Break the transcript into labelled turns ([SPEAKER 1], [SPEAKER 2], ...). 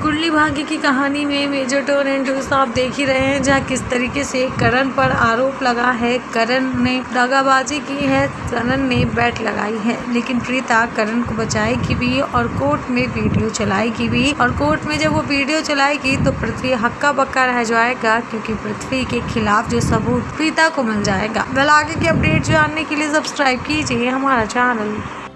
[SPEAKER 1] कुंडली भाग्य की कहानी में मेजर टर्न एंड ट्विस्ट आप देख ही रहे हैं, जहाँ किस तरीके से करण पर आरोप लगा है। करण ने दगाबाजी की है, करण ने बैट लगाई है, लेकिन प्रीता करण को बचाएगी भी और कोर्ट में वीडियो चलाएगी भी। और कोर्ट में जब वो वीडियो चलाएगी तो पृथ्वी हक्का बक्का रह जाएगा, क्योंकि पृथ्वी के खिलाफ जो सबूत प्रीता को मिल जाएगा। आगे की अपडेट जानने के लिए सब्सक्राइब कीजिए हमारा चैनल।